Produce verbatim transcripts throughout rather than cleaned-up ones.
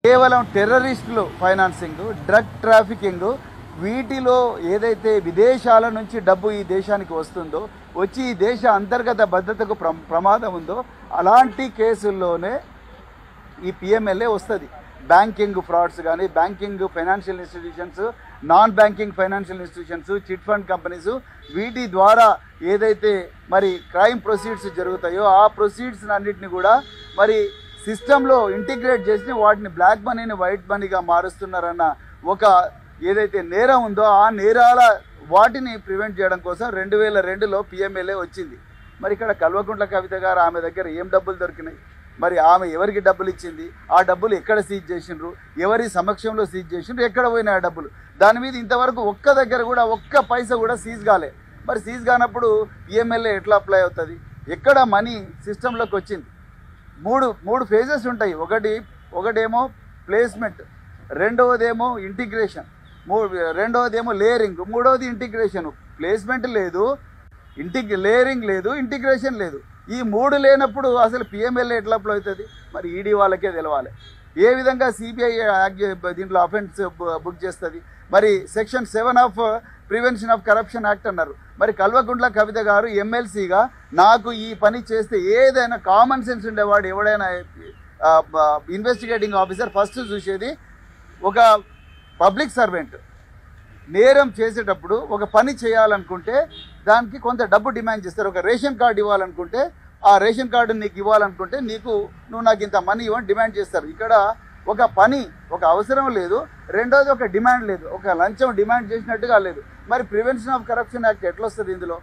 కేవలం టెర్రరిస్టులు financing, drug trafficking, వీటిలో ఏదైతే విదేశాల నుంచి డబ్బు ఈ దేశానికి వస్తుందో, వచ్చి ఈ దేశ అంతర్గత భద్రతకు ప్ర ప్రమాదం ఉందో అలాంటి కేసుల్లోనే ఈ పిఎంఎల్ఏ వస్తుంది. బ్యాంకింగ్ ఫ్రాడ్స్ కానీ, banking financial institutions, non banking financial institutions, chit fund companies, వీటి ద్వారా ఏదైతే మరి క్రైమ్ ప్రొసీడ్స్ జరుగుతాయో ఆ ప్రొసీడ్స్ అన్నిటిని కూడా మరి సిస్టంలో ఇంటిగ్రేట్ చేసి వాటిని బ్లాక్ మనీని వైట్ మనీగా మారుస్తున్నారన్న ఒక ఏదైతే నేరం ఉందో ఆ నేరాల వాటిని ప్రివెంట్ చేయడం కోసం రెండు వేల రెండులో పిఎంఎల్ఏ వచ్చింది. మరి ఇక్కడ కల్వకుంట్ల కవిత గారు ఆమె దగ్గర ఏం డబ్బులు దొరికినాయి, మరి ఆమె ఎవరికి డబ్బులు ఇచ్చింది, ఆ డబ్బులు ఎక్కడ సీజ్ చేసిండ్రు, ఎవరి సమక్షంలో సీజ్ చేసిండ్రు, ఎక్కడ పోయినాయి ఆ డబ్బులు, దాని మీద ఇంతవరకు ఒక్క దగ్గర కూడా ఒక్క పైసా కూడా సీజ్ కాలే. మరి సీజ్ కానప్పుడు పిఎంఎల్ఏ ఎట్లా అప్లై అవుతుంది? ఎక్కడ మనీ సిస్టంలోకి వచ్చింది? మూడు మూడు ఫేజెస్ ఉంటాయి. ఒకటి ఒకటేమో ప్లేస్మెంట్, రెండవదేమో ఇంటిగ్రేషన్, మూ రెండవదేమో లేయరింగ్, మూడవది ఇంటిగ్రేషన్. ప్లేస్మెంట్ లేదు, ఇంటిగ్రే లేయరింగ్ లేదు, ఇంటిగ్రేషన్ లేదు. ఈ మూడు లేనప్పుడు అసలు పిఎంఎల్ఏ ఎట్లా అప్లై అవుతుంది? మరి ఈడీ వాళ్ళకే తెలవాలి. ఏ విధంగా సిబిఐ దీంట్లో అఫెన్స్ బుక్ చేస్తుంది? మరి section seven of prevention of corruption act అన్నారు. మరి కల్వకుంట్ల కవిత గారు ఎమ్మెల్సీగా నాకు ఈ పని చేస్తే ఏదైనా కామన్ సెన్స్ ఉండేవాడు ఎవడైనా ఇన్వెస్టిగేటింగ్ ఆఫీసర్ ఫస్ట్ చూసేది ఒక పబ్లిక్ సర్వెంట్ నేరం చేసేటప్పుడు ఒక పని చేయాలనుకుంటే దానికి కొంత డబ్బు డిమాండ్ చేస్తారు. ఒక రేషన్ కార్డు ఇవ్వాలనుకుంటే ఆ రేషన్ కార్డు నీకు ఇవ్వాలనుకుంటే నీకు నువ్వు నాకు ఇంత మనీ ఇవ్వని డిమాండ్ చేస్తారు. ఇక్కడ ఒక పని ఒక అవసరం లేదు, రెండోది ఒక డిమాండ్ లేదు, ఒక లంచం డిమాండ్ చేసినట్టుగా లేదు. మరి ప్రివెన్షన్ ఆఫ్ కరప్షన్ యాక్ట్ ఎట్లా వస్తుంది ఇందులో?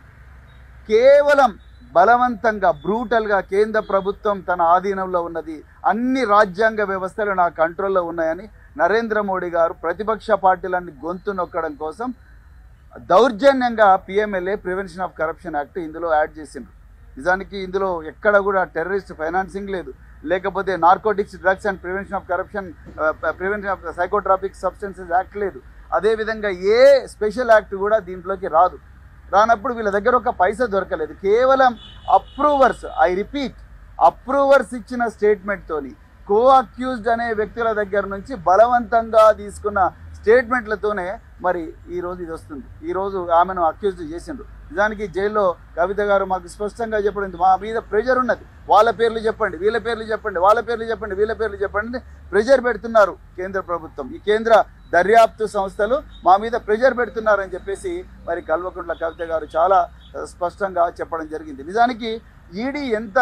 కేవలం బలవంతంగా బ్రూటల్గా కేంద్ర ప్రభుత్వం తన ఆధీనంలో ఉన్నది, అన్ని రాజ్యాంగ వ్యవస్థలు నా కంట్రోల్లో ఉన్నాయని నరేంద్ర మోడీ గారు ప్రతిపక్ష పార్టీలన్నీ గొంతు నొక్కడం కోసం దౌర్జన్యంగా PMLA prevention of corruption act ఇందులో యాడ్ చేసిండ్రు. నిజానికి ఇందులో ఎక్కడ కూడా టెర్రరిస్ట్ ఫైనాన్సింగ్ లేదు, లేకపోతే narcotics drugs and prevention of corruption prevention of psychotropic substances act లేదు. అదేవిధంగా ఏ స్పెషల్ యాక్ట్ కూడా దీంట్లోకి రాదు. రానప్పుడు వీళ్ళ దగ్గర ఒక పైసా దొరకలేదు. కేవలం అప్రూవర్స్, ఐ రిపీట్, అప్రూవర్స్ ఇచ్చిన స్టేట్మెంట్తోని కో అక్యూజ్డ్ అనే వ్యక్తుల దగ్గర నుంచి బలవంతంగా తీసుకున్న స్టేట్మెంట్లతోనే మరి ఈరోజు ఇది వస్తుంది. ఈరోజు ఆమెను అక్యూజ్డ్ చేసిండ్రు. నిజానికి జైల్లో కవిత గారు మాకు స్పష్టంగా చెప్పండి, మా మీద ప్రెజర్ ఉన్నది, వాళ్ళ పేర్లు చెప్పండి, వీళ్ళ పేర్లు చెప్పండి, వాళ్ళ పేర్లు చెప్పండి, వీళ్ళ పేర్లు చెప్పండి, ప్రెజర్ పెడుతున్నారు కేంద్ర ప్రభుత్వం, ఈ కేంద్ర దర్యాప్తు సంస్థలు మా మీద ప్రెజర్ పెడుతున్నారని చెప్పేసి మరి కల్వకుంట్ల కవిత గారు చాలా స్పష్టంగా చెప్పడం జరిగింది. నిజానికి ఈడీ ఎంత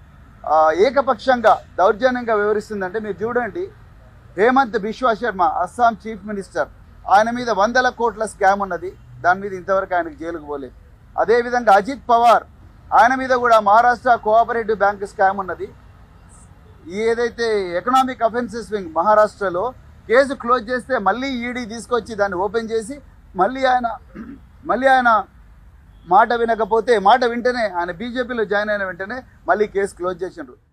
ఏకపక్షంగా దౌర్జన్యంగా వివరిస్తుందంటే మీరు చూడండి. హేమంత్ బిశ్వా శర్మ అస్సాం చీఫ్ మినిస్టర్, ఆయన మీద వందల కోట్ల స్కామ్ ఉన్నది, దాని మీద ఇంతవరకు ఆయనకు జైలుకు పోలేదు. అదేవిధంగా అజిత్ పవార్, ఆయన మీద కూడా మహారాష్ట్ర కోఆపరేటివ్ బ్యాంక్ స్కామ్ ఉన్నది. ఏదైతే ఎకనామిక్ అఫెన్సెస్ వింగ్ మహారాష్ట్రలో కేసు క్లోజ్ చేస్తే మళ్ళీ ఈడీ తీసుకొచ్చి దాన్ని ఓపెన్ చేసి మళ్ళీ ఆయన మళ్ళీ ఆయన మాట వినకపోతే మాట వింటేనే ఆయన బీజేపీలో జాయిన్ అయిన వెంటనే మళ్ళీ కేసు క్లోజ్ చేసిండ్రు.